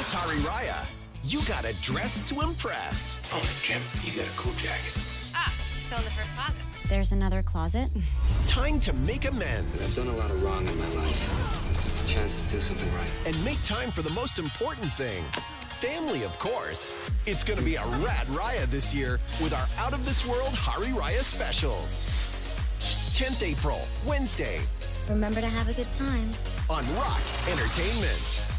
This Hari Raya, you gotta dress to impress. Oh, Jim, you got a cool jacket. Ah, still in the first closet. There's another closet. Time to make I've amends done a lot of wrong in my life. This is the chance to do something right. and make time for the most important thing. Family, of course. It's gonna be a rad Raya this year with our out-of-this-world Hari Raya specials. 10th April, Wednesday, Remember to have a good time. on Rock Entertainment.